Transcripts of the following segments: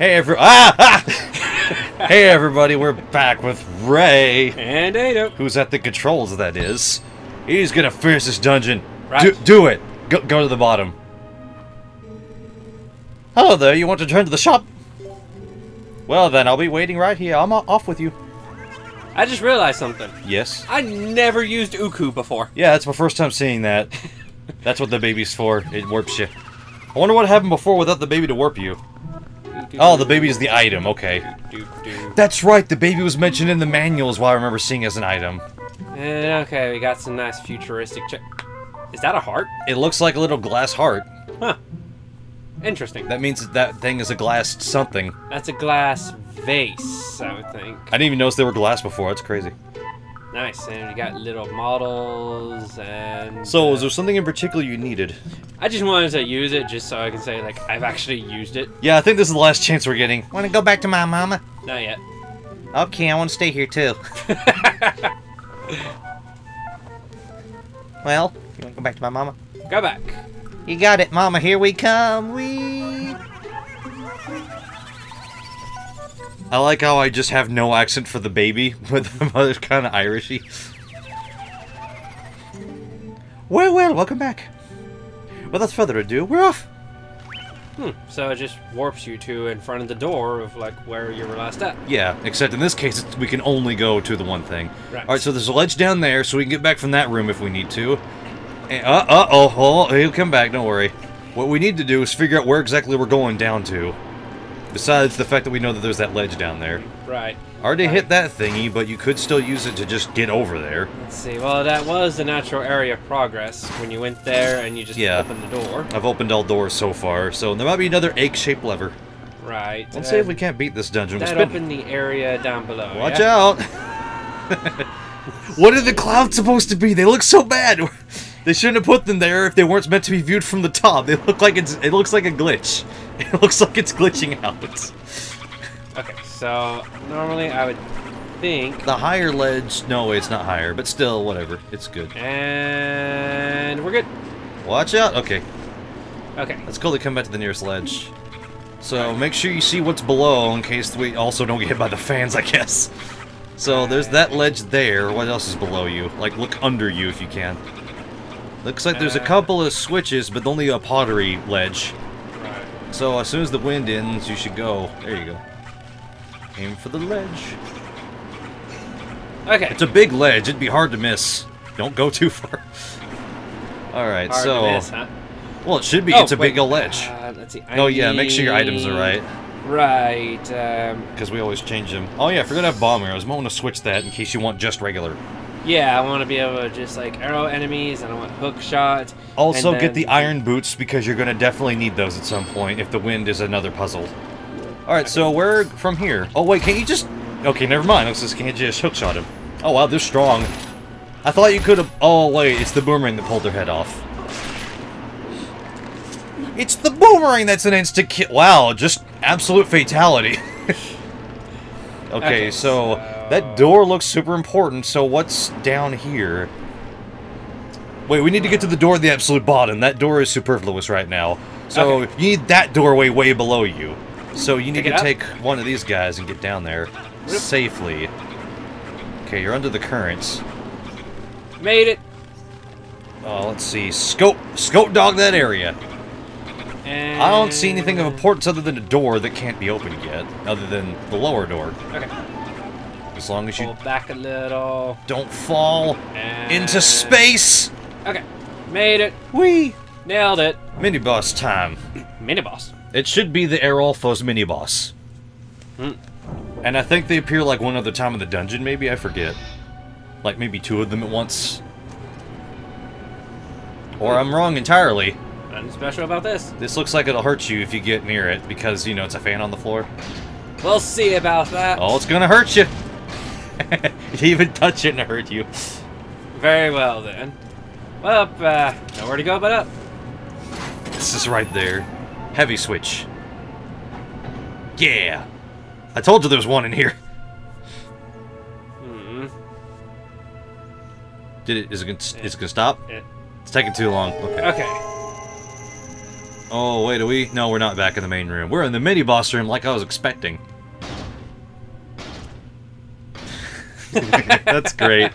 Hey everybody, we're back with Ray and Atou, who's at the controls. That is, he's gonna finish this dungeon. Right. Do it. Go to the bottom. Hello there. You want to return to the shop? Well then, I'll be waiting right here. I'm off with you. I just realized something. Yes. I never used Oocca before. Yeah, that's my first time seeing that. That's what the baby's for. It warps you. I wonder what happened before without the baby to warp you. Oh, the baby is the item. Okay. That's right. The baby was mentioned in the manuals. While I remember seeing as an item. Okay, we got some nice futuristic. Is that a heart? It looks like a little glass heart. Huh. Interesting. That means that thing is a glass something. That's a glass vase, I would think. I didn't even notice they were glass before. That's crazy. Nice, and you got little models and... So, was there something in particular you needed? I just wanted to use it just so I can say, like, I've actually used it. Yeah, I think this is the last chance we're getting. Want to go back to my mama? Not yet. Okay, I want to stay here too. Well, you want to go back to my mama? Go back. You got it, mama. Here we come. Wee. I like how I just have no accent for the baby, but the mother's kind of Irishy. Well, welcome back. Without further ado, we're off. So it just warps you to in front of the door of, like, where you were last at. Yeah, except in this case, we can only go to the one thing. Right. Alright, so there's a ledge down there, so we can get back from that room if we need to. And, he'll come back, don't worry. What we need to do is figure out where exactly we're going down to. Besides the fact that we know that there's that ledge down there. Right. Already hit that thingy, but you could still use it to just get over there. Let's see. Well, that was the natural area of progress when you went there and you just opened the door. I've opened all doors so far, so there might be another egg-shaped lever. Right. Let's see if we can't beat this dungeon. That opened the area down below. Watch out! What are the clouds supposed to be? They look so bad. They shouldn't have put them there if they weren't meant to be viewed from the top. They look like it looks like a glitch. It looks like it's glitching out. Okay, so normally I would think the higher ledge. No, it's not higher, but still, whatever. It's good. And we're good. Watch out. Okay. Okay. Let's go. Come back to the nearest ledge. So make sure you see what's below in case we also don't get hit by the fans, I guess. So there's that ledge there. What else is below you? Like, look under you if you can. Looks like there's a couple of switches, but only a pottery ledge. Right. So as soon as the wind ends, you should go. There you go. Aim for the ledge. Okay. It's a big ledge. It'd be hard to miss. Don't go too far. Alright, hard so... to miss, huh? Well, it should be. It's a big old ledge. Let's see. Oh, yeah, make sure your items are right. Right. Because we always change them. Oh, yeah, I forgot to have bomb arrows. I might want to switch that in case you want just regular. Yeah, I want to be able to just, like, arrow enemies, and I want hook shot. Also, get the iron boots, because you're going to definitely need those at some point if the wind is another puzzle. Alright, so where from here? Oh, wait, can't you just... Okay, never mind. Looks like can't you just hook shot him. Oh, wow, they're strong. I thought you could have... Oh, wait, it's the boomerang that pulled their head off. It's the boomerang that's an instant kill. Wow, just absolute fatality. Okay, so that door looks super important, so what's down here? Wait, we need to get to the door at the absolute bottom. That door is superfluous right now. So you need that doorway way below you. So you need to take one of these guys and get down there safely. Okay, you're under the currents. Made it. Oh, let's see. Scope dog that area. And I don't see anything of importance other than a door that can't be opened yet, other than the lower door. Okay. As long as you pull back a little. Don't fall into space. Okay. Made it. Whee! Nailed it. Mini boss time. Mini boss. It should be the Aerolfos mini boss. And I think they appear like one other time in the dungeon, maybe? I forget. Like maybe two of them at once. Or I'm wrong entirely. Nothing special about this. This looks like it'll hurt you if you get near it, because, you know, it's a fan on the floor. We'll see about that. Oh, it's gonna hurt you. You even touch it and it hurt you. Very well, then. Well, nowhere to go but up. This is right there. Heavy switch. Yeah. I told you there was one in here. Is it gonna stop? It's taking too long. Okay. Okay. Oh, wait, are we? No, we're not back in the main room. We're in the mini-boss room like I was expecting. That's great.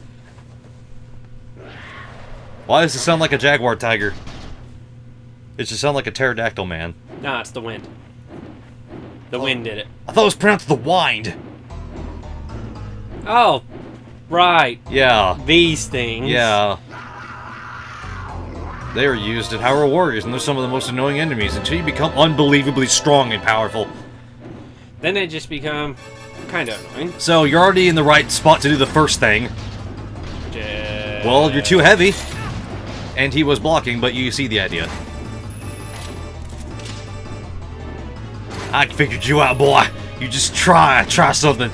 Why does it sound like a jaguar tiger? It should sound like a pterodactyl man. Nah, it's the wind. The wind did it. I thought it was pronounced the wind. Oh, right. Yeah. These things. Yeah. They are used in Hyrule Warriors, and they're some of the most annoying enemies until you become unbelievably strong and powerful. Then they just become kind of annoying. So, you're already in the right spot to do the first thing. Well, you're too heavy. And he was blocking, but you see the idea. I figured you out, boy. You just try something.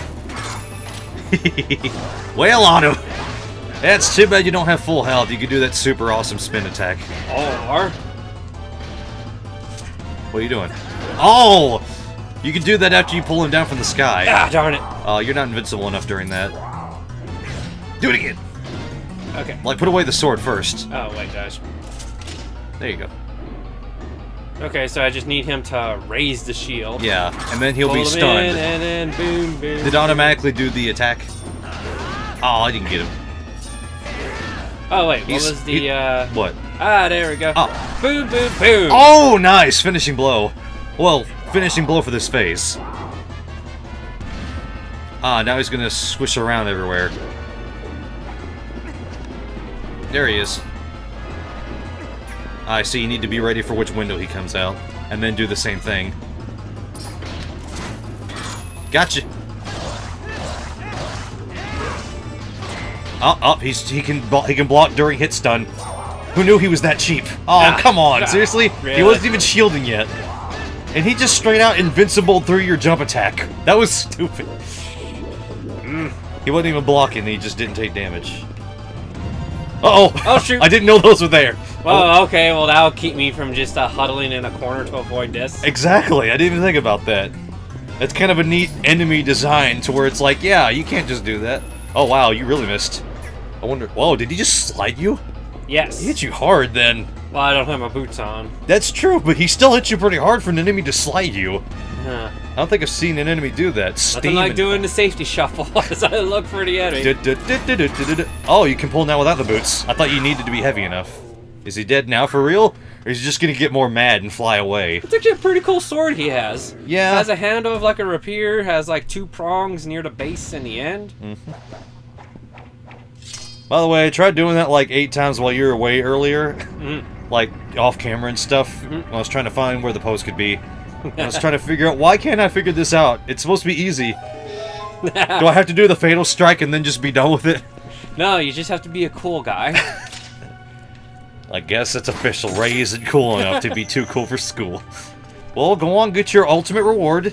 Well on him. That's too bad you don't have full health. You could do that super awesome spin attack. Or... What are you doing? Oh! You can do that after you pull him down from the sky. Ah, darn it. You're not invincible enough during that. Do it again. Okay. Like, put away the sword first. Oh, wait, gosh. There you go. Okay, so I just need him to raise the shield. Yeah, and then he'll Pull be him stunned. in, and then boom, boom. Did it automatically do the attack? Oh, I didn't get him. Oh, wait, what was the, What? Ah, there we go. Oh. Boom, boom, boom. Oh, nice! Finishing blow. Well, finishing blow for this phase. Ah, now he's gonna swish around everywhere. There he is. I see, you need to be ready for which window he comes out. And then do the same thing. Gotcha! He can block during hit stun. Who knew he was that cheap? Oh, come on, seriously? Really? He wasn't even shielding yet. And he just straight out invincible through your jump attack. That was stupid. He wasn't even blocking, he just didn't take damage. Uh-oh! Oh, shoot! I didn't know those were there. Well, okay, well that'll keep me from just huddling in a corner to avoid this. Exactly, I didn't even think about that. That's kind of a neat enemy design to where it's like, yeah, you can't just do that. Oh wow, you really missed. I wonder, whoa, did he just slide you? Yes. He hit you hard then. Well, I don't have my boots on. That's true, but he still hit you pretty hard for an enemy to slide you. Huh. I don't think I've seen an enemy do that. Nothing like doing the safety shuffle as I look for the enemy. Oh, you can pull now without the boots. I thought you needed to be heavy enough. Is he dead now for real? Or is he just gonna get more mad and fly away? It's actually a pretty cool sword he has. Yeah. Has a handle of like a rapier, has like 2 prongs near the base and the end. Mm-hmm. By the way, I tried doing that like 8 times while you were away earlier. Like, off camera and stuff. I was trying to find where the post could be. I was trying to figure out, why can't I figure this out? It's supposed to be easy. Do I have to do the fatal strike and then just be done with it? No, you just have to be a cool guy. I guess it's official. Ray isn't cool enough to be too cool for school. Well, go on, get your ultimate reward.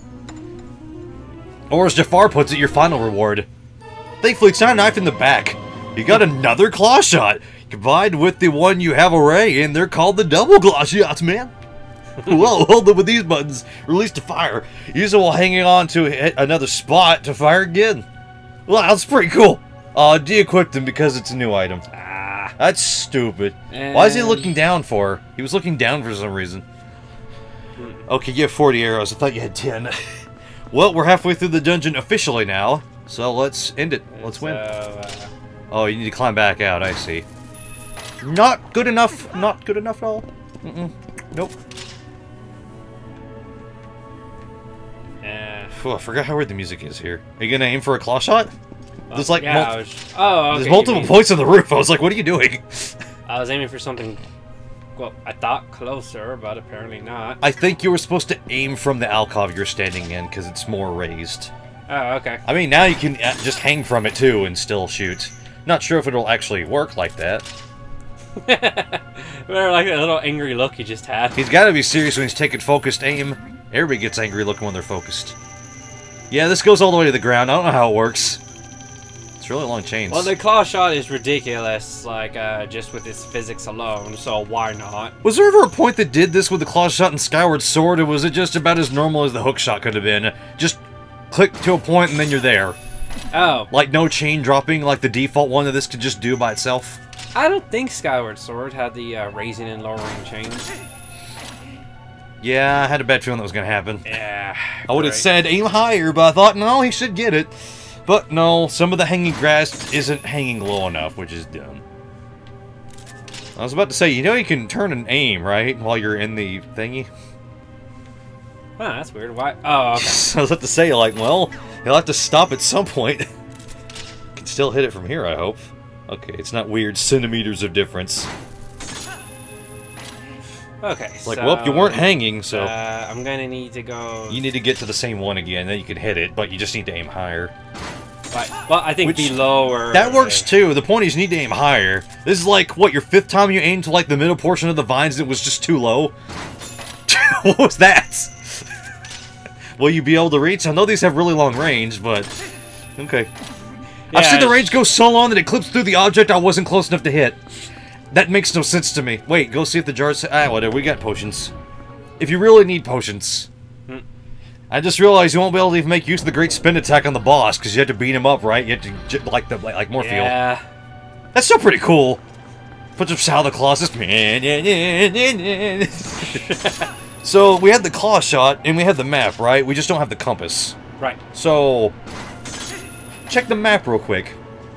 Or as Jafar puts it, your final reward. Thankfully, it's not a knife in the back. You got another Clawshot. Combined with the one you have array, and they're called the double Clawshots, man. Whoa, hold them with these buttons. Release to fire. Use it while hanging on to hit another spot to fire again. Wow, that's pretty cool. De-equip them because it's a new item. Ah, that's stupid. And... Why is he looking down for? He was looking down for some reason. Okay, you have 40 arrows. I thought you had 10. Well, we're halfway through the dungeon officially now, so let's end it. Let's win. Oh, you need to climb back out. I see. Not good enough. Not good enough at all. Nope. I forgot how weird the music is here. Are you gonna aim for a Clawshot? There's like okay, there's multiple points on the roof. I was like, what are you doing? I was aiming for something. Well, I thought closer, but apparently not. I think you were supposed to aim from the alcove you're standing in because it's more raised. Oh, okay. I mean, now you can just hang from it too and still shoot. Not sure if it'll actually work like that. Like a little angry look he just had. He's got to be serious when he's taking focused aim. Everybody gets angry looking when they're focused. Yeah, this goes all the way to the ground. I don't know how it works. It's really long chains. Well, the Clawshot is ridiculous, like, just with its physics alone, so why not? Was there ever a point that did this with the Clawshot and Skyward Sword, or was it just about as normal as the hookshot could have been? Just click to a point and then you're there. Oh. Like no chain dropping, like the default one that this could just do by itself? I don't think Skyward Sword had the raising and lowering chains. Yeah, I had a bad feeling that was going to happen. Yeah. I would have said aim higher, but I thought, no, he should get it. But no, some of the hanging grass isn't hanging low enough, which is dumb. I was about to say, you know you can turn and aim, right? While you're in the thingy? Huh, that's weird. Why? Oh, okay. I was about to say, like, well, he'll have to stop at some point. Can still hit it from here, I hope. Okay, it's not weird centimeters of difference. Okay, like, well, you weren't hanging, so... I'm gonna need to go... You need to get to the same one again, then you can hit it, but you just need to aim higher. Right. Well, I think below or... That works too. The point is you need to aim higher. This is like, what, your 5th time you aimed to like the middle portion of the vines and it was just too low? What was that? Will you be able to reach? I know these have really long range, but... Okay. Yeah, I've seen the range go so long that it clips through the object I wasn't close enough to hit. That makes no sense to me. Wait, go see if the jars... Ah, whatever, we got potions. If you really need potions. I just realized you won't be able to even make use of the great spin attack on the boss, because you have to beat him up, right? You have to, like Morpheal. Yeah. That's still pretty cool. Put some Sal the Colossus. So, we had the Clawshot, and we had the map, right? We just don't have the compass. Right. So, check the map real quick.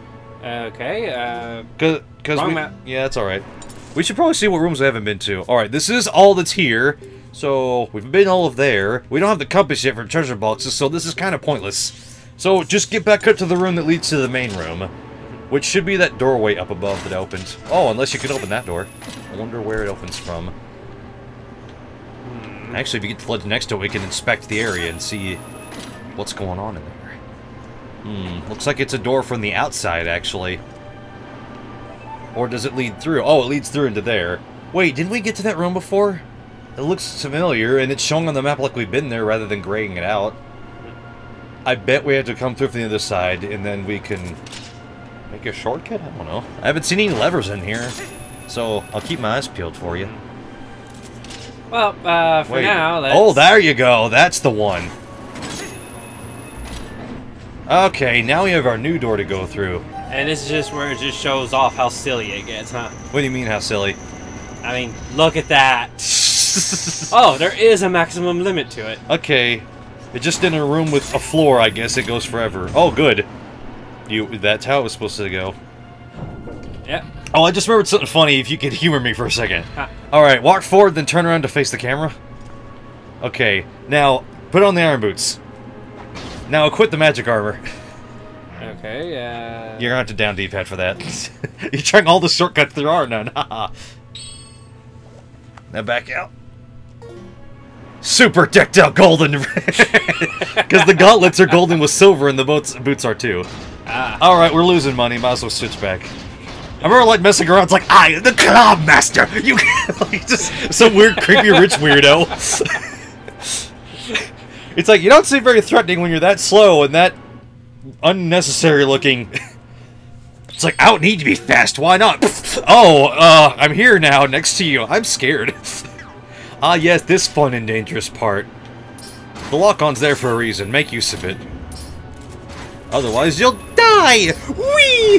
Okay, Wrong map. Yeah, that's alright. We should probably see what rooms we haven't been to. Alright, this is all that's here. So, we've been all of there. We don't have the compass yet for treasure boxes, so this is kind of pointless. So, just get back up to the room that leads to the main room. Which should be that doorway up above that opens. Oh, unless you can open that door. I wonder where it opens from. Actually, if you get the ledge next to it, we can inspect the area and see what's going on in there. Looks like it's a door from the outside, actually. Or does it lead through? Oh, it leads through into there. Wait, didn't we get to that room before? It looks familiar, and it's showing on the map like we've been there rather than graying it out. I bet we have to come through from the other side, and then we can make a shortcut? I don't know. I haven't seen any levers in here, so I'll keep my eyes peeled for you. Well, for now, let's... Oh, there you go. That's the one. Okay, now we have our new door to go through. And this is just where it just shows off how silly it gets, huh? What do you mean, how silly? I mean, look at that. Oh, there is a maximum limit to it. Okay. It's just in a room with a floor, I guess it goes forever. Oh, good. That's how it was supposed to go. Yep. Oh, I just remembered something funny, if you could humor me for a second. Huh. Alright, walk forward, then turn around to face the camera. Okay, now, put on the iron boots. Now, equip the magic armor. Okay, You're gonna have to down D-pad for that. You're trying all the shortcuts there are now. Now back out. Super decked out golden! Because the gauntlets are golden with silver and the boots are too. Alright, we're losing money, might as well switch back. I remember like messing around, it's like, I am the Claw Master! You like, just some weird, creepy, rich weirdo. It's like, you don't seem very threatening when you're that slow and that unnecessary looking. It's like, I don't need to be fast, why not? Oh, I'm here now, next to you. I'm scared. Ah, yes, this fun and dangerous part. The lock-on's there for a reason. Make use of it. Otherwise, you'll die! Whee!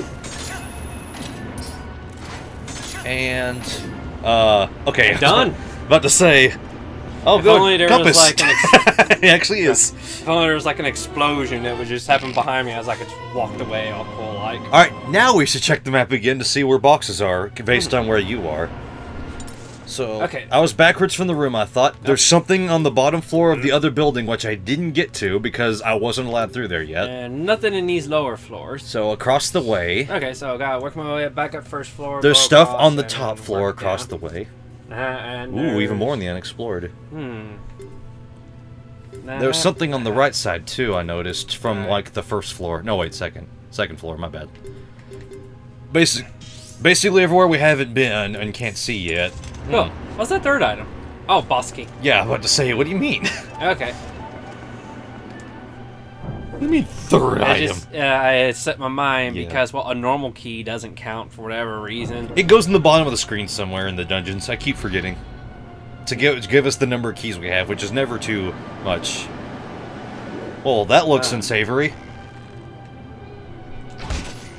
And, okay. Done. About to say... Oh, if only there compass. was like an It actually is. If only there was like an explosion that would just happen behind me as I could just walked away all cool like. Alright, now we should check the map again to see where boxes are, based on where you are. So, okay. I was backwards from the room, I thought. There's something on the bottom floor of the other building, which I didn't get to because I wasn't allowed through there yet. And nothing in these lower floors. So, across the way... Okay, so I gotta work my way back up first floor. There's stuff on the top floor across the way. And ooh, even more in the unexplored. There was something on the right side, too, I noticed, from, like, the first floor. No, wait, second. Second floor, my bad. Basically everywhere we haven't been and can't see yet. Oh, what's that third item? Oh, boss key. Yeah, I'm about to say, what do you mean? Okay. What do you mean, third item? I set my mind because, well, a normal key doesn't count for whatever reason. It goes in the bottom of the screen somewhere in the dungeons. I keep forgetting. To give us the number of keys we have, which is never too much. Well, that looks unsavory.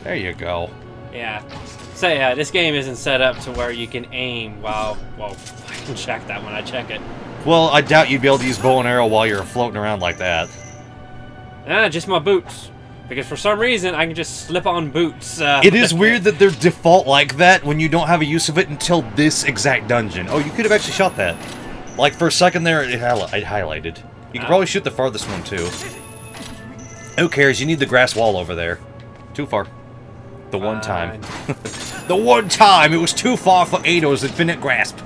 There you go. Yeah. So yeah, this game isn't set up to where you can aim while... Well, I can check that when I check it. Well, I doubt you'd be able to use bow and arrow while you're floating around like that. Just my boots. Because for some reason, I can just slip on boots. It is weird that they're default like that when you don't have a use of it until this exact dungeon. Oh, you could have actually shot that. Like, for a second there, it highlighted. You could probably shoot the farthest one, too. Who cares? You need the grass wall over there. Too far. The one time. The one time! It was too far for Ato's infinite grasp.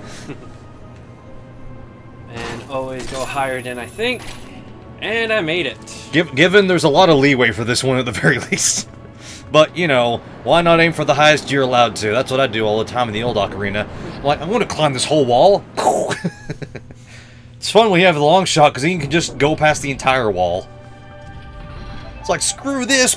And always go higher than I think. And I made it. Given there's a lot of leeway for this one at the very least. But, you know, why not aim for the highest you're allowed to? That's what I do all the time in the old ocarina. Like, I'm gonna climb this whole wall. It's fun when you have the long shot, because then you can just go past the entire wall. It's like, screw this!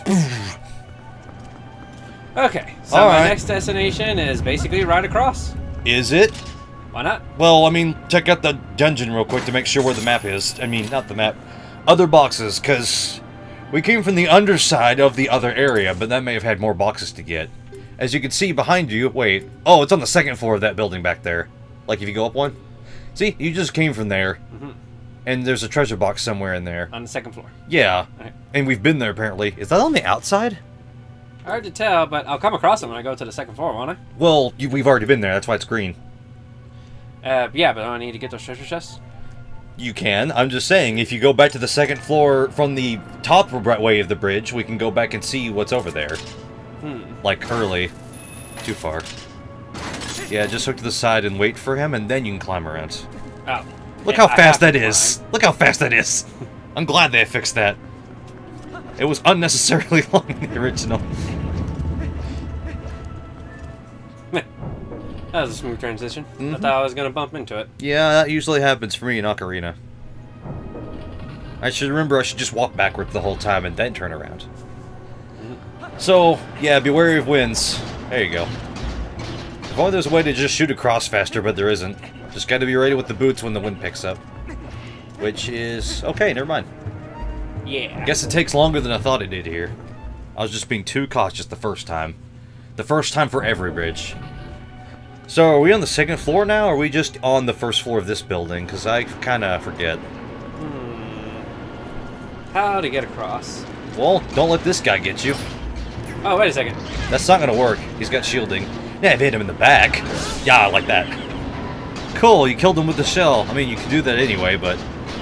Okay, so my next destination is basically right across. Is it? Why not? Well, I mean, check out the dungeon real quick to make sure where the map is. I mean, not the map. Other boxes, because we came from the underside of the other area, but that may have had more boxes to get. As you can see behind you, wait. Oh, it's on the second floor of that building back there. Like, if you go up one. See, you just came from there. And there's a treasure box somewhere in there. On the second floor. Yeah. Okay. And we've been there, apparently. Is that on the outside? Hard to tell, but I'll come across it when I go to the second floor, won't I? Well, we've already been there. That's why it's green. Yeah, but I need to get those treasure chests. You can. I'm just saying, if you go back to the second floor from the top way of the bridge, we can go back and see what's over there. Like Hurley. Too far. Yeah, just hook to the side and wait for him, and then you can climb around. Oh. Look how fast that is! Look how fast that is! I'm glad they fixed that. It was unnecessarily long in the original. That was a smooth transition. I thought I was going to bump into it. Yeah, that usually happens for me in Ocarina. I should remember I should just walk backwards the whole time and then turn around. So, yeah, be wary of winds. There you go. If only there's a way to just shoot across faster, but there isn't. Just gotta be ready with the boots when the wind picks up. Which is... okay, never mind. Yeah. I guess it takes longer than I thought it did here. I was just being too cautious the first time. The first time for every bridge. So, are we on the second floor now, or are we just on the first floor of this building? Because I kinda forget. How to get across? Well, don't let this guy get you. Oh, wait a second. That's not gonna work. He's got shielding. Yeah, I've hit him in the back. Yeah, like that. Cool, you killed him with the shell. I mean, you can do that anyway, but...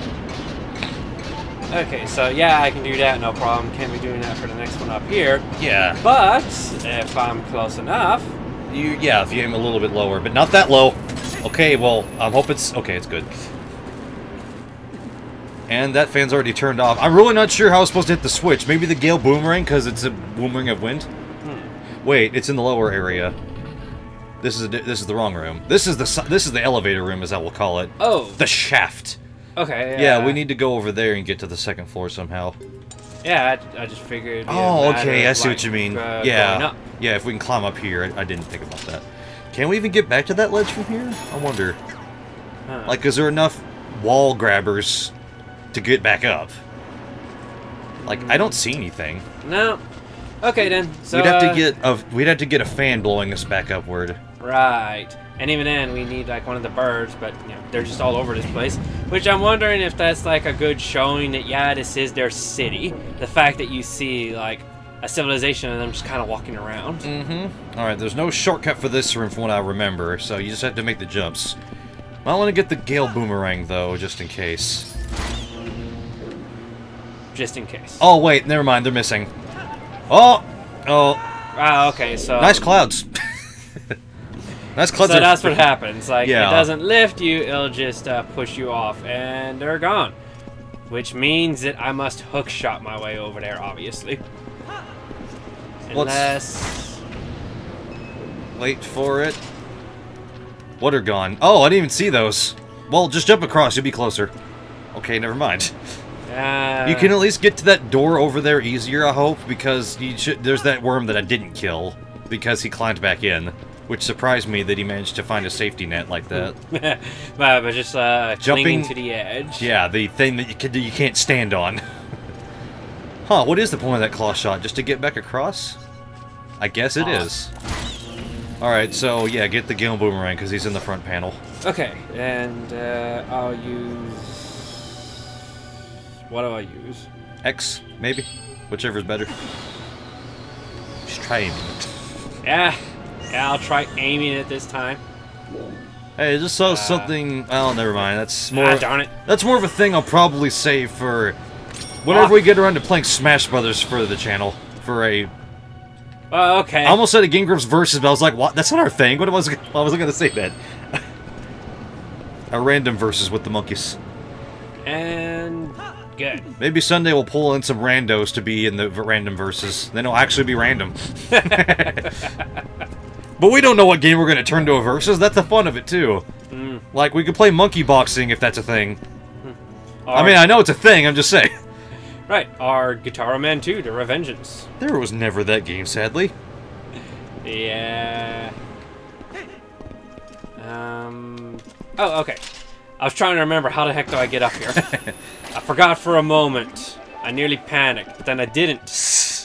Okay, so yeah, I can do that, no problem. Can't be doing that for the next one up here. Yeah. But, if I'm close enough... Yeah, if you aim a little bit lower, but not that low. Okay, well, I hope it's... okay, it's good. And that fan's already turned off. I'm really not sure how I was supposed to hit the switch. Maybe the Gale Boomerang, because it's a boomerang of wind? Wait, it's in the lower area. This is the wrong room. This is the elevator room, as I will call it. Oh. The shaft. Okay, Yeah, we need to go over there and get to the second floor somehow. Yeah, I just figured... Oh, okay, I see what you mean. Yeah. Yeah, if we can climb up here. I didn't think about that. Can we even get back to that ledge from here? I wonder. Like, is there enough wall grabbers to get back up? Like, I don't see anything. No. Okay, then. So, we'd have to get a fan blowing us back upward. Right. And even then, we need, like, one of the birds, but, you know, they're just all over this place. Which I'm wondering if that's, like, a good showing that, yeah, this is their city. The fact that you see, like, a civilization of them just kind of walking around. Alright, there's no shortcut for this room from what I remember, so you just have to make the jumps. I want to get the Gale Boomerang, though, just in case. Just in case. Oh, wait, never mind, they're missing. Oh! Oh. Ah, okay, so... nice clouds. Nice clouds. So that's what happens. Like, yeah. It doesn't lift you, it'll just push you off, and they're gone. Which means that I must hook shot my way over there, obviously. Unless... wait for it. What are gone? Oh, I didn't even see those. Well, just jump across, you'll be closer. Okay, never mind. You can at least get to that door over there easier, I hope, because there's that worm that I didn't kill, because he climbed back in, which surprised me that he managed to find a safety net like that. but just clinging to the edge. Yeah, the thing that you can't stand on. Huh, what is the point of that Clawshot? Just to get back across? I guess it is. Alright, so yeah, get the Gale Boomerang because he's in the front panel. Okay, and I'll use... What do I use? X, maybe? Whichever's better. Just try aiming it. Yeah, I'll try aiming it this time. Hey, I just saw something... Oh, never mind. That's more... darn it. That's more of a thing I'll probably save for... Whenever we get around to playing Smash Brothers for the channel. For a... Oh, okay. I almost said a Game Grumps Versus, but I was like, what? That's not our thing. What was I wasn't going to say that. A random versus with the monkeys. And... Good. Maybe Sunday we'll pull in some randos to be in the random versus. Then it'll actually be random. But we don't know what game we're going to turn to a versus. That's the fun of it, too. Like, we could play monkey boxing if that's a thing. I mean, I know it's a thing, I'm just saying. Right, or Guitar Man 2, The Revengeance. There was never that game, sadly. Yeah. Oh, okay. I was trying to remember how the heck do I get up here. I forgot for a moment. I nearly panicked, but then I didn't.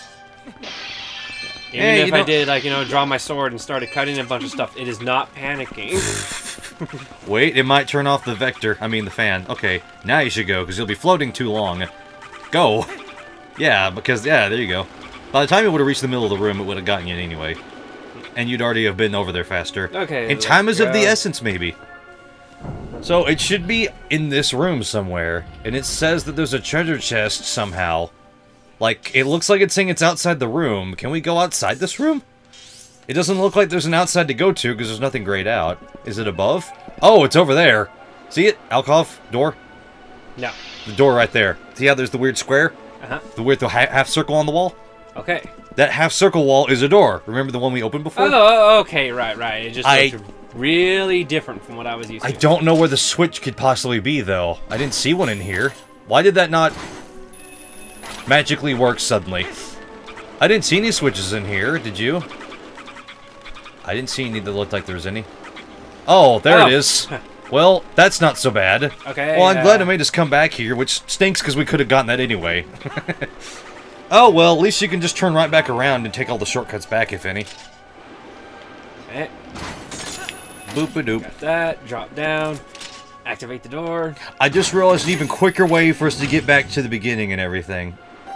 Even if I did, like, you know, draw my sword and started cutting a bunch of stuff, it is not panicking. Wait, it might turn off the vector. I mean, the fan. Okay, now you should go, because you'll be floating too long. Go! Yeah, because, yeah, there you go. By the time it would have reached the middle of the room, it would have gotten you anyway. And you'd already have been over there faster. Okay. And time is of the essence, maybe. So, it should be in this room somewhere. And it says that there's a treasure chest somehow. Like, it looks like it's saying it's outside the room. Can we go outside this room? It doesn't look like there's an outside to go to, because there's nothing grayed out. Is it above? Oh, it's over there. See it? Alcove? Door? No. The door right there. See how there's the weird square? Uh-huh. The weird half circle on the wall? Okay. That half circle wall is a door. Remember the one we opened before? Oh, okay, right. It just looked really different from what I was used to. I don't know where the switch could possibly be, though. I didn't see one in here. Why did that not magically work suddenly? I didn't see any switches in here, did you? I didn't see any that looked like there was any. Oh, there it is. Well, that's not so bad. Okay. Well, I'm glad it made us come back here, which stinks because we could have gotten that anyway. Oh, well, at least you can just turn right back around and take all the shortcuts back, if any. Okay. Boop-a-doop. Got that. Drop down. Activate the door. I just realized an even quicker way for us to get back to the beginning and everything.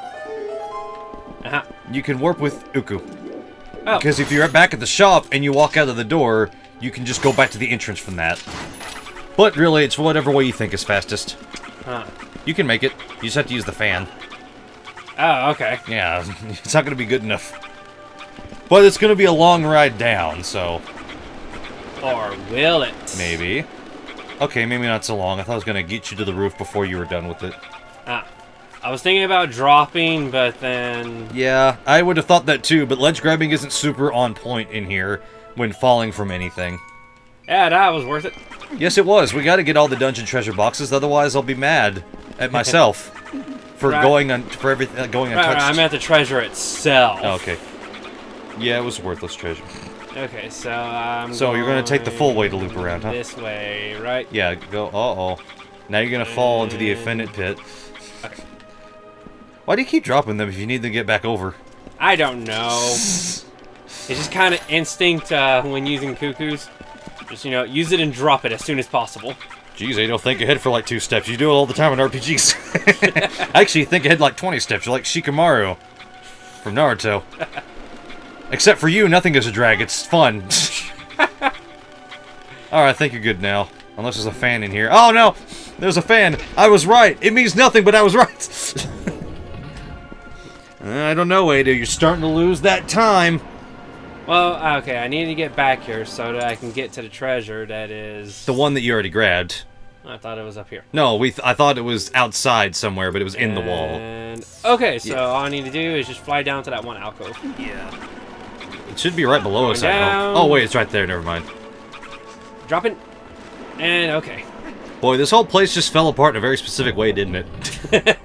Uh-huh. You can warp with Oocca. Oh. Because if you're back at the shop and you walk out of the door, you can just go back to the entrance from that. But really, it's whatever way you think is fastest. Huh. You can make it. You just have to use the fan. Oh, okay. Yeah, it's not going to be good enough. But it's going to be a long ride down, so... Or will it? Maybe. Okay, maybe not so long. I thought I was going to get you to the roof before you were done with it. Ah. I was thinking about dropping, but then... Yeah, I would have thought that too, but ledge grabbing isn't super on point in here when falling from anything. Yeah, that was worth it. Yes, it was. We got to get all the dungeon treasure boxes, otherwise I'll be mad at myself for going untouched. Right, I meant the treasure itself. Oh, okay. Yeah, it was worthless treasure. Okay, so So you're going to take the full way to loop around, huh? This way, right? Yeah, go. Uh-oh. Now you're going to fall into the Infinite Pit. Okay. Why do you keep dropping them if you need to get back over? I don't know. It's just kind of instinct when using cuckoos. Just, you know, use it and drop it as soon as possible. Jeez, I don't think ahead for like 2 steps. You do it all the time in RPGs. Actually, think ahead like 20 steps. You're like Shikamaru from Naruto. Except for you, nothing is a drag. It's fun. Alright, I think you're good now. Unless there's a fan in here. Oh, no! There's a fan. I was right. It means nothing, but I was right. I don't know, Atou. You're starting to lose that time. Well, okay, I need to get back here so that I can get to the treasure that is... The one that you already grabbed. I thought it was up here. No, I thought it was outside somewhere, but it was in the wall. And okay, so all I need to do is just fly down to that one alcove. Yeah. It should be right below us, I down. hope. Oh, wait, it's right there. Never mind. Drop it. And okay. Boy, this whole place just fell apart in a very specific way, didn't it?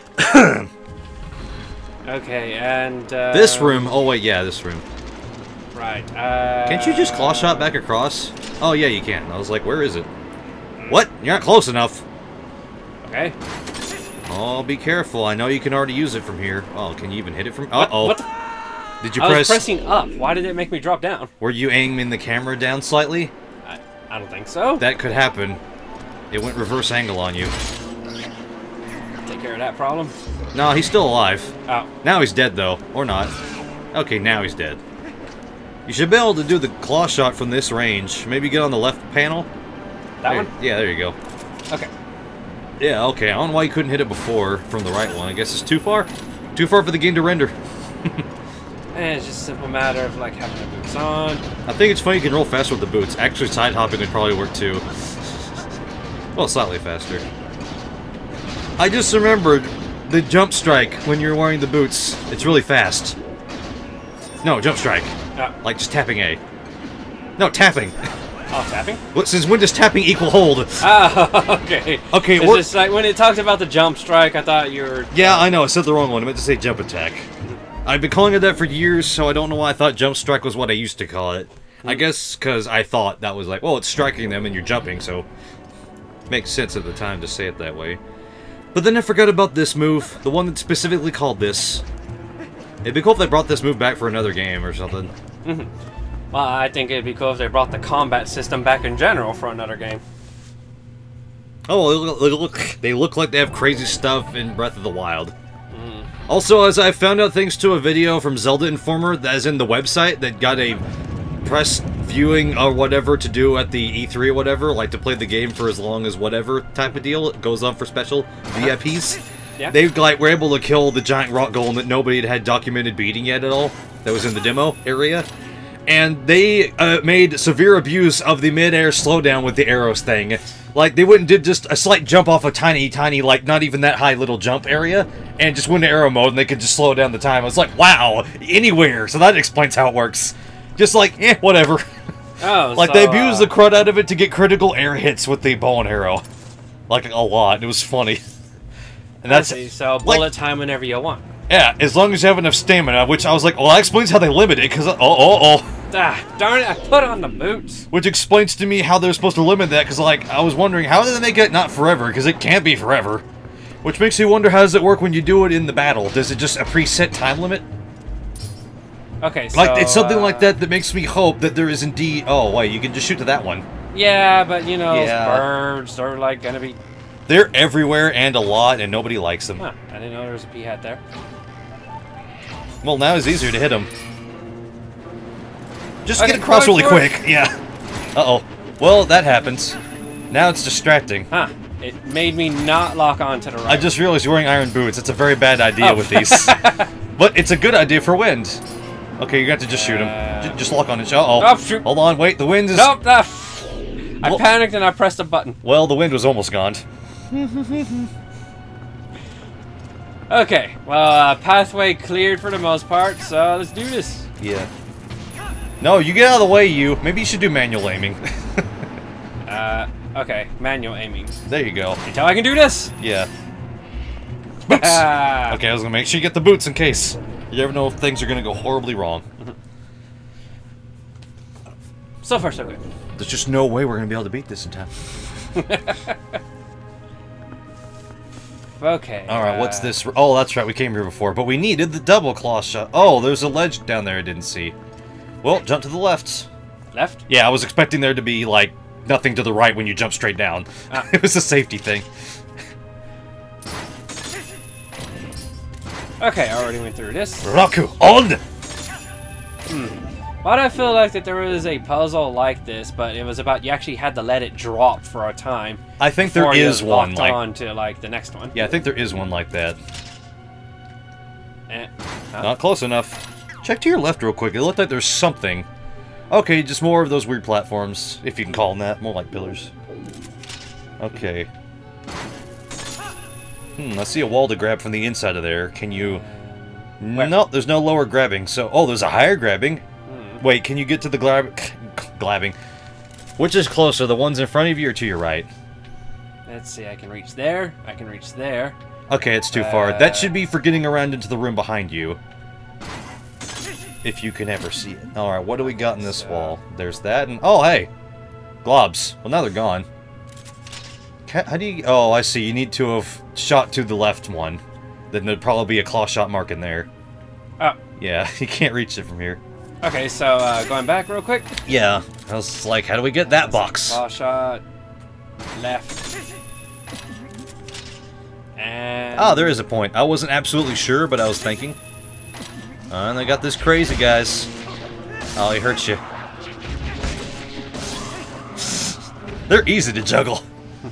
Okay, and... this room... Oh, wait, yeah, this room. Right, Can't you just Clawshot back across? Oh, yeah, you can. I was like, where is it? What? You're not close enough. Okay. Oh, be careful. I know you can already use it from here. Oh, can you even hit it from... Uh-oh. What the... Did you I press... was pressing up. Why did it make me drop down? Were you aiming the camera down slightly? I don't think so. That could happen. It went reverse angle on you. Take care of that problem. No, he's still alive. Oh. Now he's dead, though. Or not. Okay, now he's dead. You should be able to do the claw shot from this range. Maybe get on the left panel? That there, one? Yeah, there you go. Okay. Yeah, okay. I don't know why you couldn't hit it before from the right one. I guess it's too far. Too far for the game to render. And it's just a simple matter of, like, having the boots on. I think it's funny you can roll faster with the boots. Actually, side hopping would probably work too. Well, slightly faster. I just remembered the jump strike when you're wearing the boots. It's really fast. No, jump strike. Like just tapping A. No, tapping. Oh, tapping? What? Since when does tapping equal hold? Oh, okay. Okay, it's just like when it talked about the jump strike, I thought you were... Yeah, I know. I said the wrong one. I meant to say jump attack. I've been calling it that for years, so I don't know why I thought jump strike was what I used to call it. I guess because I thought that was like, well, it's striking them and you're jumping, so... Makes sense at the time to say it that way. But then I forgot about this move, the one that's specifically called this. It'd be cool if they brought this move back for another game or something. Well, I think it'd be cool if they brought the combat system back in general for another game. Oh, they look like they have crazy stuff in Breath of the Wild. Also, as I found out thanks to a video from Zelda Informer, that is in the website, that got a press viewing or whatever to do at the E3 or whatever, like to play the game for as long as whatever type of deal, it goes on for special VIPs. Yeah. They like were able to kill the giant rock golem that nobody had documented beating yet at all, that was in the demo area. And they made severe abuse of the mid-air slowdown with the arrows thing. Like, they went and did just a slight jump off a tiny, like, not even that high little jump area, and just went to arrow mode, and they could just slow down the time. I was like, wow, anywhere. So that explains how it works. Just like, whatever. Oh, like, so, they abused the crud out of it to get critical air hits with the bow and arrow. Like, a lot. It was funny. And that's so bullet like, time whenever you want. Yeah, as long as you have enough stamina, which I was like, well, that explains how they limit it, because, Ah, darn it, I put on the boots. Which explains to me how they're supposed to limit that, because, like, I was wondering, how did they make it not forever? Because it can't be forever. Which makes me wonder, how does it work when you do it in the battle? Does it just a preset time limit? Okay, so... Like, it's something like that that makes me hope that there is indeed... Oh, wait, you can just shoot to that one. Yeah, but, you know, birds are, like, gonna be... They're everywhere and a lot, and nobody likes them. Huh, I didn't know there was a P-hat there. Well, now it's easier to hit them. Just get across really quick. Yeah. Uh-oh. Well, that happens. Now it's distracting. Huh. It made me not lock on to the right. I just realized you're wearing iron boots. It's a very bad idea with these. But it's a good idea for wind. Okay, you got to just shoot him. Just lock on it. Uh-oh. Oh, shoot. Hold on, wait. The wind is... Nope. I panicked and I pressed a button. Well, the wind was almost gone. Okay. Well, pathway cleared for the most part, so let's do this. Yeah. No, you get out of the way, you. Maybe you should do manual aiming. Okay. Manual aiming. There you go. You tell I can do this? Yeah. Boots! Okay, I was gonna make sure you get the boots in case. You never know if things are gonna go horribly wrong. So far, so good. There's just no way we're gonna be able to beat this in time. Okay. Alright, what's this? Oh, that's right, we came here before, but we needed the double claw shot. Oh, there's a ledge down there I didn't see. Well, jump to the left. Left? Yeah, I was expecting there to be, like, nothing to the right when you jump straight down. It was a safety thing. Okay, I already went through this. Raku, on! Why do I feel like that there was a puzzle like this, but it was about you actually had to let it drop for a time? I think there is one like on to like the next one. Yeah, I think there is one like that. Huh? Not close enough. Check to your left real quick. It looked like there's something. Okay, just more of those weird platforms, if you can call them that. More like pillars. Okay. I see a wall to grab from the inside of there. Can you... No, there's no lower grabbing. So, oh, there's a higher grabbing. Wait, can you get to the glabbing? Which is closer, the ones in front of you or to your right? Let's see, I can reach there. I can reach there. Okay, it's too far. That should be for getting around into the room behind you. If you can ever see it. Alright, what do we got in this wall? There's that, and... Oh, hey! Globs. Well, now they're gone. How do you... Oh, I see. You need to have shot to the left one. Then there'd probably be a claw shot mark in there. Oh, Yeah, you can't reach it from here. Okay, so going back real quick. Yeah, I was like, how do we get that box? Clawshot. Left. And... Oh, there is a point. I wasn't absolutely sure, but I was thinking. And they got this crazy, guys. Oh, he hurts you. They're easy to juggle.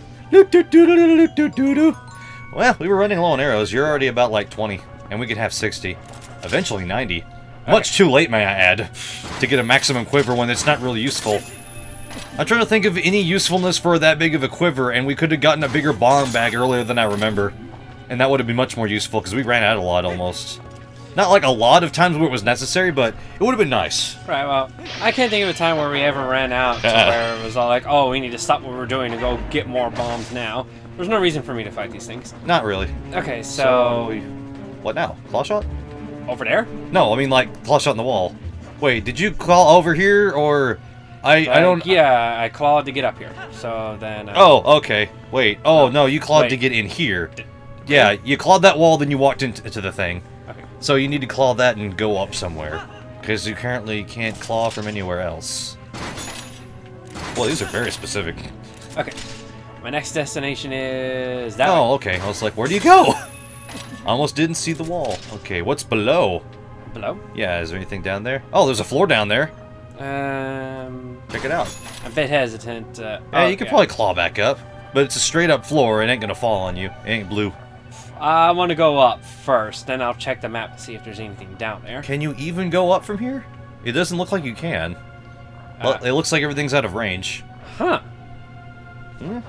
Well, we were running low on arrows. You're already about like 20, and we could have 60. Eventually 90. Much too late, may I add, to get a maximum quiver when it's not really useful. I'm trying to think of any usefulness for that big of a quiver, and we could have gotten a bigger bomb bag earlier than I remember. And that would have been much more useful, because we ran out a lot, almost. Not like a lot of times where it was necessary, but it would have been nice. Right, well, I can't think of a time where we ever ran out to where it was all like, oh, we need to stop what we're doing and go get more bombs now. There's no reason for me to fight these things. Not really. Okay, so... What now? Clawshot? Over there? No, I mean like Clawshot in the wall. Wait, did you claw over here, or... I don't... Yeah, I clawed to get up here, so then... Oh, okay. Wait, oh no, you clawed to get in here. Yeah, you clawed that wall, then you walked into the thing. Okay. So you need to claw that and go up somewhere. Because you currently can't claw from anywhere else. Well, these are very specific. Okay. My next destination is that way. Oh, okay. I was like, where do you go? Almost didn't see the wall. Okay, what's below? Below? Yeah, is there anything down there? Oh, there's a floor down there. Check it out. I'm a bit hesitant. Yeah, you could probably claw back up. But it's a straight up floor. It ain't gonna fall on you. It ain't blue. I want to go up first, then I'll check the map to see if there's anything down there. Can you even go up from here? It doesn't look like you can. Well, it looks like everything's out of range. Huh. Hmm?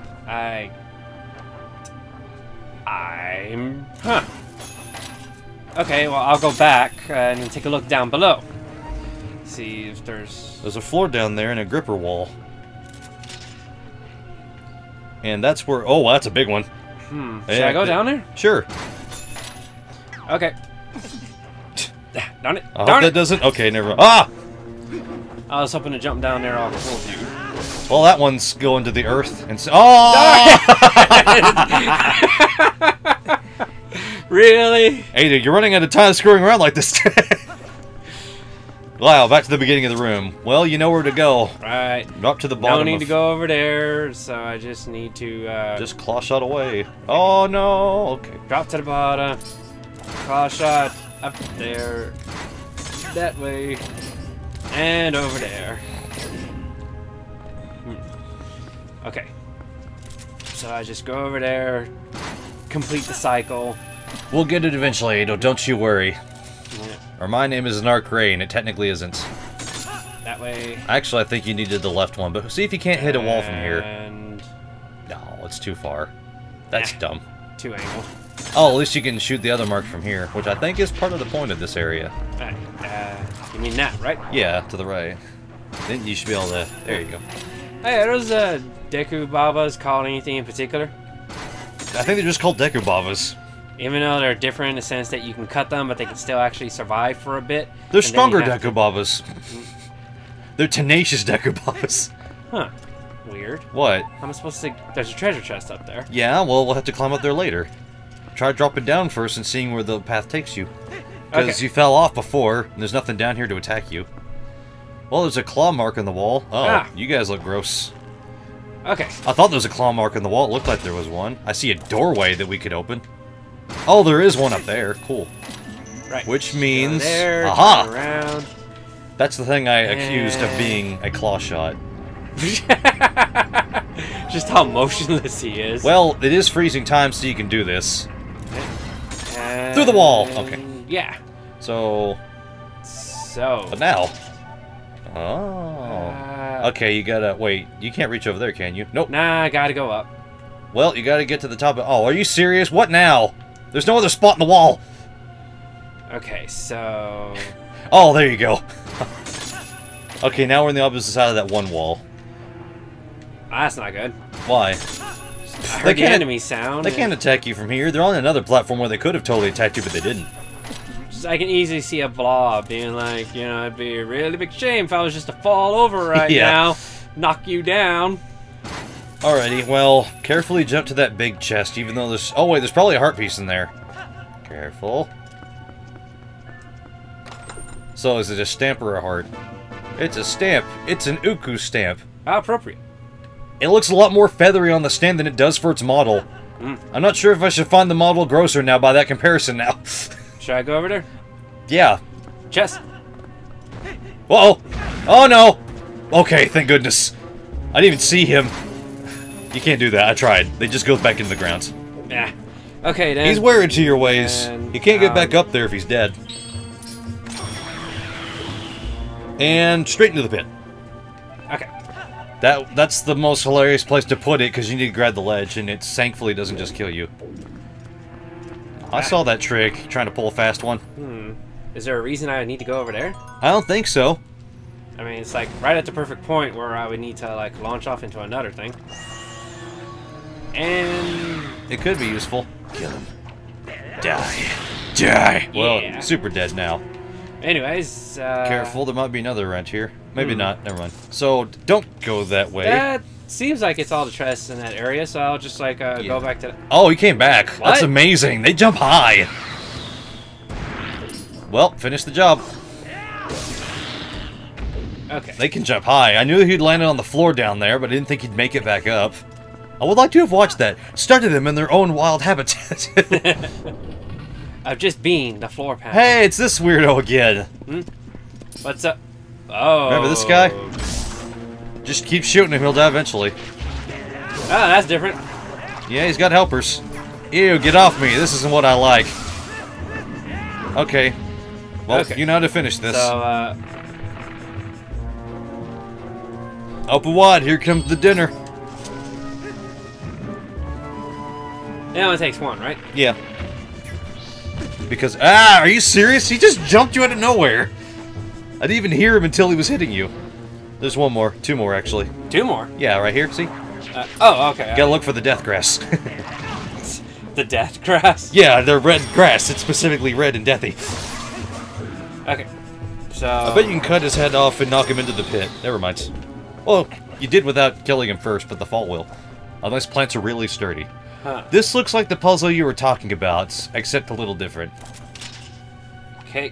Huh. Okay, well, I'll go back and take a look down below. See if there's... There's a floor down there and a gripper wall. And that's where... Oh, that's a big one. Should I go down there? Sure. Okay. Darn it. I hope that doesn't... Okay, never... Ah! I was hoping to jump down there off full view. Well, that one's going to the earth. And so... Oh! Really? Ada, you're running out of time screwing around like this. Wow, back to the beginning of the room. Well, you know where to go. Right. Up to the bottom. No need to go over there, so I just need to... just Clawshot away. Oh, no. Okay. Drop to the bottom. Clawshot up there. That way. And over there. Okay. So I just go over there, complete the cycle. We'll get it eventually, Ada. Don't you worry. Yeah. Or my name is Narc Ray, and it technically isn't. That way. Actually, I think you needed the left one, but see if you can't hit a wall from here. And... No, it's too far. That's dumb. Too angled. Oh, at least you can shoot the other mark from here, which I think is part of the point of this area. Alright, you mean that, right? Yeah, to the right. Then you should be able to... There you go. Hey, are those Deku Babas called anything in particular? I think they're just called Deku Babas. Even though they're different in the sense that you can cut them, but they can still actually survive for a bit. They're stronger Deku Babas. They're tenacious Deku Babas. Huh. Weird. What? How am I supposed to... There's a treasure chest up there. Yeah, well, we'll have to climb up there later. Try dropping down first and seeing where the path takes you. Because you fell off before, and there's nothing down here to attack you. Well, there's a claw mark in the wall. Oh, you guys look gross. Okay. I thought there was a claw mark in the wall. It looked like there was one. I see a doorway that we could open. Oh, there is one up there. Cool. Right. Which means... There, aha! turn around. That's the thing I accused of being a Clawshot. Just how motionless he is. Well, it is freezing time, so you can do this. And through the wall! Okay. Yeah. So... But now... Oh. Okay, you gotta... Wait, you can't reach over there, can you? Nope. Nah, I gotta go up. Well, you gotta get to the top of... Oh, are you serious? What now? There's no other spot in the wall! Okay, so... Oh, there you go. Okay, now we're on the opposite side of that one wall. That's not good. Why? I heard the enemy sound. They can't attack you from here. They're on another platform where they could have totally attacked you, but they didn't. I can easily see a blob being like, you know, it'd be a really big shame if I was just to fall over right now, knock you down. Alrighty, well, carefully jump to that big chest, even though there's... Oh, wait, there's probably a heart piece in there. Careful. So is it a stamp or a heart? It's a stamp. It's an Oocca stamp. How appropriate. It looks a lot more feathery on the stand than it does for its model. I'm not sure if I should find the model grosser now by that comparison now. Should I go over there? Yeah. Chest. Uh-oh. Oh, no. Okay, thank goodness. I didn't even see him. You can't do that. I tried. They just go back into the ground. Yeah. Okay, then. He's weary to your ways. And, He can't get back up there if he's dead. And straight into the pit. Okay. That's the most hilarious place to put it, because you need to grab the ledge, and it thankfully doesn't just kill you. I saw that trick, trying to pull a fast one. Is there a reason I would need to go over there? I don't think so. I mean, it's like right at the perfect point where I would need to like launch off into another thing. And It could be useful. Kill him. Die. Die! Well, Yeah. super dead now. anyways, Careful, there might be another wrench here. Maybe not, never mind. So, don't go that way. That seems like it's all the chests in that area, so I'll just like go back to. Oh, he came back. That's What? amazing. They jump high. Well, finish the job. Okay. They can jump high. I knew he'd landed on the floor down there, but I didn't think he'd make it back up. I would like to have watched that. Started them in their own wild habitat. I've just been the floor panel. Hey, it's this weirdo again. What's up? Oh. Remember this guy? Just keep shooting him, he'll die eventually. Oh, that's different. Yeah, he's got helpers. Ew, get off me. This isn't what I like. Okay. Well, Okay. you know how to finish this. So, Open wide, here comes the dinner. it only takes one, right? Yeah. Because, are you serious? He just jumped you out of nowhere. I didn't even hear him until he was hitting you. There's one more. Two more, actually. Two more. Yeah, right here, see? Oh, okay. Gotta look for the death grass. The death grass. Yeah, they're red grass. It's specifically red and deathy. Okay. So. I bet you can cut his head off and knock him into the pit. Never mind. Well, you did without killing him first, but the fall will. Unless plants are really sturdy. Huh. This looks like the puzzle you were talking about, except a little different. Okay.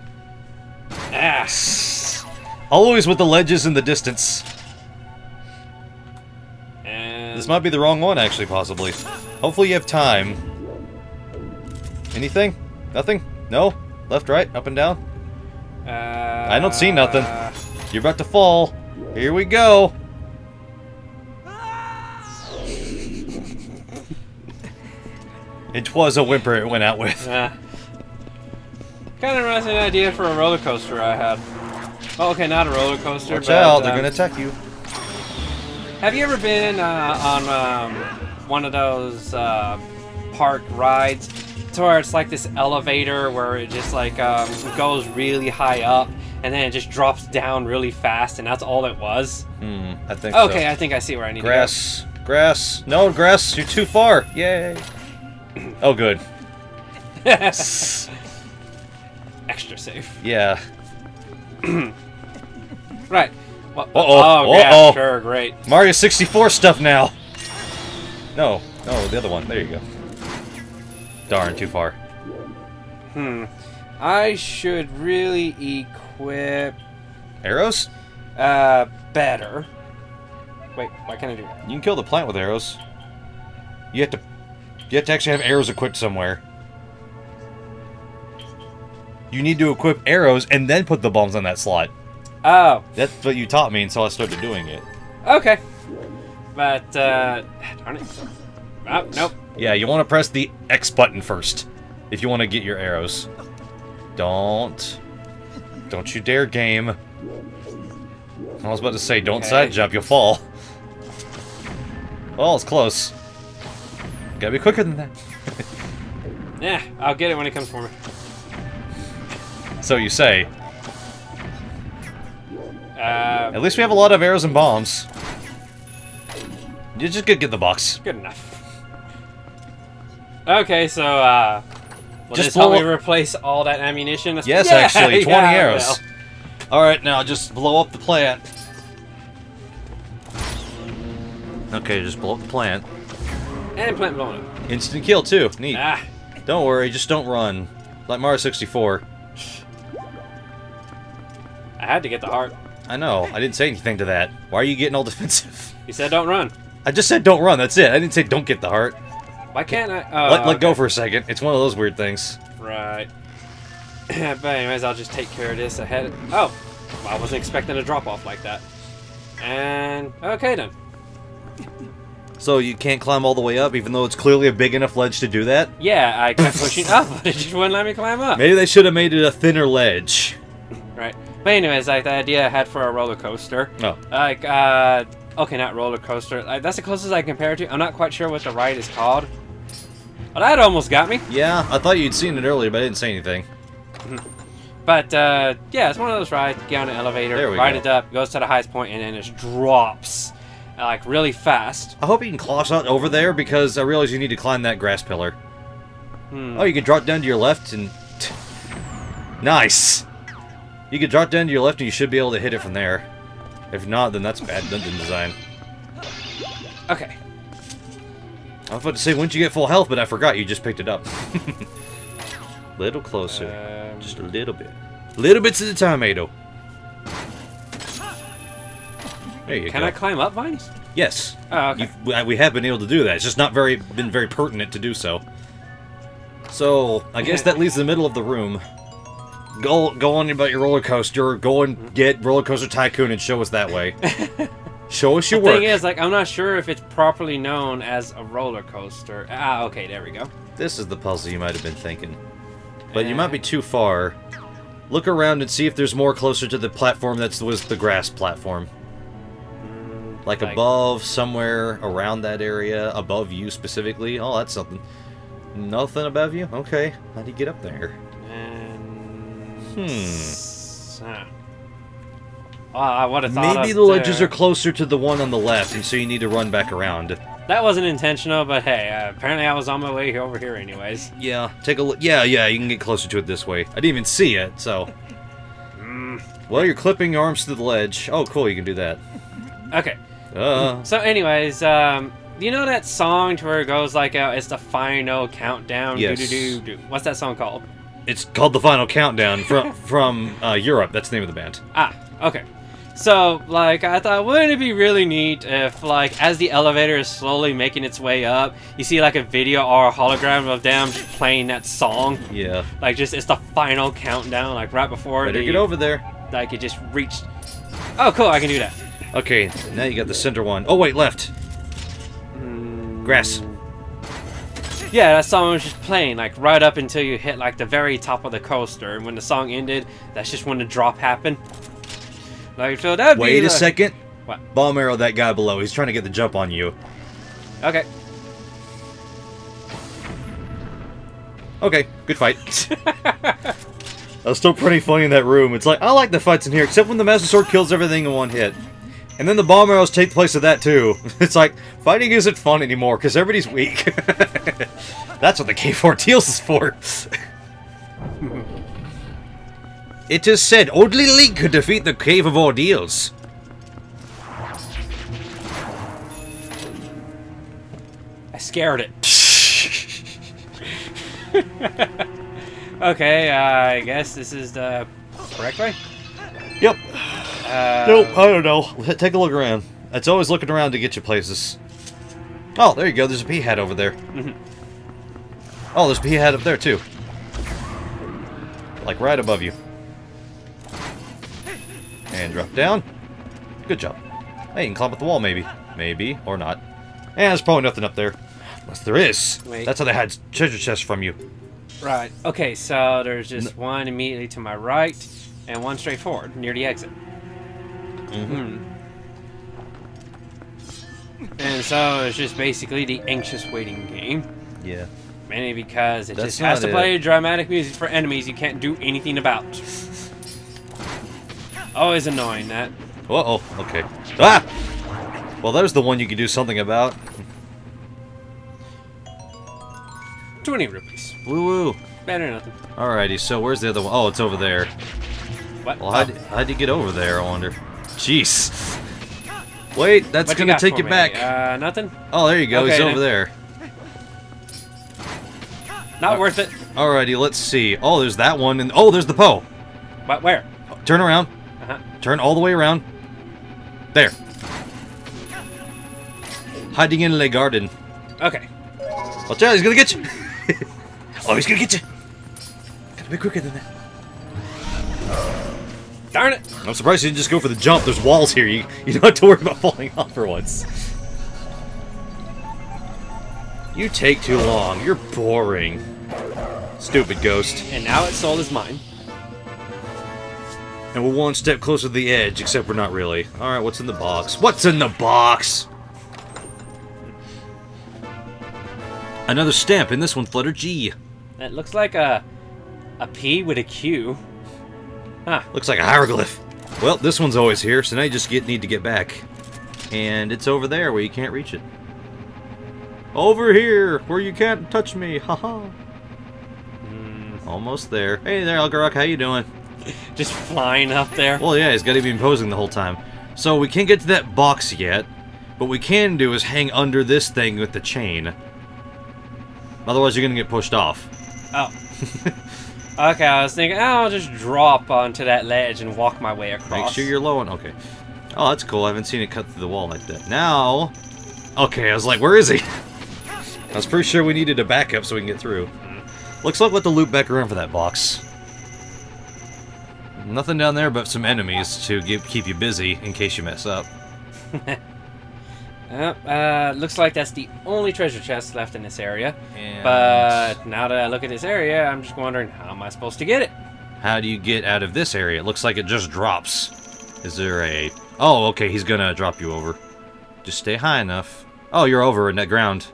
Always with the ledges in the distance. And. This might be the wrong one, actually, possibly. Hopefully you have time. Anything? Nothing? No? Left, right, up and down? I don't see nothing. You're about to fall. Here we go. It was a whimper it went out with. Kind of reminds me of an idea for a roller coaster I had. Oh, okay, not a roller coaster. Watch but, out, they're gonna attack you. Have you ever been on one of those park rides to where it's like this elevator where it just like goes really high up and then it just drops down really fast and that's all it was? I think so. Okay, I think I see where I need Grass. Grass. No, grass, you're too far. Yay. Oh, good. to go. Extra safe. Yeah. Right. Well, Uh-oh. Oh, yeah, Uh-oh. sure, great. Mario 64 stuff now. No. No, the other one. There you go. Darn, too far. I should really equip Arrows? better. Wait, why can't I do that? You can kill the plant with arrows. You have to actually have arrows equipped somewhere. You need to equip arrows and then put the bombs on that slot. Oh, That's what you taught me, and so I started doing it. okay. But, darn it. Oh, nope. Yeah, you want to press the X button first if you want to get your arrows. Don't you dare, game. I was about to say, don't Okay. side jump, you'll fall. Well, it's close. Gotta be quicker than that. Yeah, I'll get it when it comes for me. So you say. At At least we have a lot of arrows and bombs. You just gotta get the box. good enough. Okay, so, will Just this help me blow replace all that ammunition? Yes, Yeah, actually, 20 yeah, arrows. well. Alright, now just blow up the plant. Okay, just blow up the plant. And plant blown up. Instant kill, too. Neat. Ah, Don't worry, just don't run. Like Mario 64. I had to get the heart. I know. I didn't say anything to that. Why are you getting all defensive? You said don't run. I just said don't run. That's it. I didn't say don't get the heart. Why can't I? Oh, let go for a second. It's one of those weird things. Right. But anyways, I'll just take care of this ahead. Oh, well, I wasn't expecting a drop off like that. And okay then. So you can't climb all the way up, even though it's clearly a big enough ledge to do that? Yeah, I kept pushing up, but it just wouldn't let me climb up. Maybe they should have made it a thinner ledge. Right. But anyways, like the idea I had for a roller coaster. Oh. Like, okay, not roller coaster. Like, that's the closest I can compare it to. I'm not quite sure what the ride is called. But that almost got me. Yeah, I thought you'd seen it earlier, but I didn't say anything. But, yeah, it's one of those rides. Get on an elevator, ride it up, goes to the highest point, and then it just drops. Like, really fast. I hope you can Clawshot over there, because I realize you need to climb that grass pillar. Oh, you can drop down to your left and... Nice! You can drop down to your left and you should be able to hit it from there. If not, then that's bad dungeon design. Okay. I was about to say, once you get full health, but I forgot you just picked it up. Little closer. Just a little bit. Little bits at a time, Atou. There you go. Can I climb up vines? Yes. Oh, okay. We have been able to do that. It's just not been very pertinent to do so. So, I guess that leaves the middle of the room. Go on about your roller coaster. Go and get Roller Coaster Tycoon and show us that way. Show us your work. The thing is, like, I'm not sure if it's properly known as a roller coaster. Ah, okay, there we go. This is the puzzle you might have been thinking. But you might be too far. Look around and see if there's more closer to the platform that was the grass platform. Like above, somewhere around that area, above you specifically. Oh, that's something. Nothing above you? Okay. How do you get up there? I would have thought maybe the ledges are closer to the one on the left, and so you need to run back around. That wasn't intentional, but hey, apparently I was on my way over here anyways. Yeah, take a look. Yeah, you can get closer to it this way. I didn't even see it, so... Well, you're clipping your arms to the ledge. Oh, cool, you can do that. Okay. So anyways, you know that song to where it goes like, it's the final countdown? Yes. Do-do-do-do. What's that song called? It's called The Final Countdown from Europe. That's the name of the band. Ah, okay. So, like, I thought, wouldn't it be really neat if, like, as the elevator is slowly making its way up, you see, like, a video or a hologram of them just playing that song? Yeah. Like, just, it's the final countdown, like, right before Better get over there. Like, it just reached... Oh, cool, I can do that. Okay, now you got the center one. Oh, wait, left. Grass. Yeah, that song was just playing, like, right up until you hit, like, the very top of the coaster. And when the song ended, that's just when the drop happened. Like, so that'd be... Wait a second. What? Bomb arrow that guy below. He's trying to get the jump on you. Okay. Okay, good fight. That was still pretty funny in that room. It's like, I like the fights in here, except when the Master Sword kills everything in one hit. And then the bomb arrows take the place of that, too. It's like, fighting isn't fun anymore, because everybody's weak. That's what the Cave Ordeals is for. It is said, only Link could defeat the Cave of Ordeals. I scared it. Okay, I guess this is the correct way? Yep. Nope, I don't know. Take a look around. It's always looking around to get you places. Oh, there you go. There's a pea hat over there. Oh, there's a pea hat up there, too. Like, right above you. And drop down. Good job. Hey, you can climb up the wall, maybe. Maybe, or not. And there's probably nothing up there. Unless there is. Wait. That's how they had treasure chests from you. Right. Okay, so there's just one immediately to my right, and one straight forward, near the exit. And so it's just basically the anxious waiting game. Yeah. Mainly because it That's just has not to play dramatic music for enemies you can't do anything about. Always annoying, that. Uh-oh, okay. Ah! Well, there's the one you could do something about. 20 rupees. Woo-woo. Better than nothing. Alrighty, so where's the other one? Oh, it's over there. What? Well, how'd you get over there, I wonder? Jeez. Wait, that's What gonna take you me? back. Nothing? Oh, there you go. Okay, He's then. over there. Not worth it. Alrighty, let's see. Oh, there's that one, and oh, there's the Poe. What? Where? Turn around. Turn all the way around. There. Hiding in the garden. Okay. Watch out, he's gonna get you! Oh, he's gonna get you! Gotta be quicker than that. Darn it! I'm surprised you didn't just go for the jump. There's walls here. You don't have to worry about falling off for once. You take too long. You're boring. Stupid ghost. And now its soul is mine. And we're one step closer to the edge, except we're not really. Alright, what's in the box? What's in the box? Another stamp, and this one's letter G. That looks like a P with a Q. Huh. Looks like a hieroglyph. Well, this one's always here, so now you just need to get back. And it's over there where you can't reach it. Over here, where you can't touch me. Haha. Almost there. Hey there, Algarak, how you doing? Just flying up there. Well, yeah, he's got to be imposing the whole time. So we can't get to that box yet. But what we can do is hang under this thing with the chain. Otherwise, you're going to get pushed off. Oh. Okay, I was thinking, I'll just drop onto that ledge and walk my way across. Make sure you're low on... Okay. Oh, that's cool. I haven't seen it cut through the wall like that. Now... Okay, I was like, where is he? I was pretty sure we needed a backup so we can get through. Looks like we'll have to loop back around for that box. Nothing down there but some enemies to keep you busy in case you mess up. Looks like that's the only treasure chest left in this area. And but now that I look at this area, I'm just wondering, how am I supposed to get it? how do you get out of this area? It looks like it just drops. Is there a... Oh, okay, he's gonna drop you over. Just stay high enough. Oh, you're over in that ground.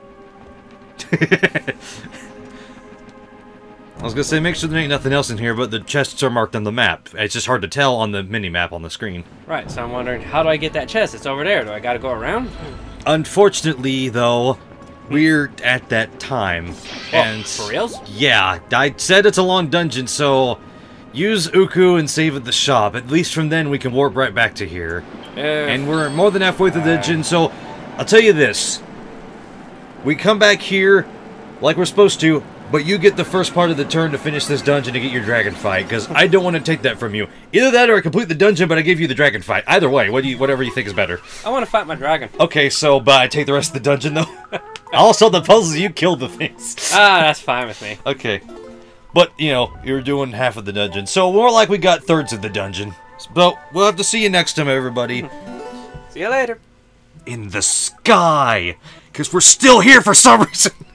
I was gonna say, make sure there ain't nothing else in here, but the chests are marked on the map. It's just hard to tell on the mini-map on the screen. Right, so I'm wondering, how do I get that chest? It's over there. Do I gotta go around? Unfortunately, though, we're at that time. And for reals? Yeah, I said it's a long dungeon, so use Oocca and save at the shop. At least from then we can warp right back to here. And we're more than halfway through the dungeon, so I'll tell you this. We come back here like we're supposed to, but you get the first part of the turn to finish this dungeon to get your dragon fight, because I don't want to take that from you. Either that or I complete the dungeon, but I give you the dragon fight. Either way, whatever you think is better. I want to fight my dragon. Okay, so but I take the rest of the dungeon, though? I'll solve the puzzles, you kill the things. Ah, that's fine with me. Okay. But, you know, you're doing half of the dungeon, so more like we got thirds of the dungeon. But we'll have to see you next time, everybody. See you later. In the sky! Because we're still here for some reason!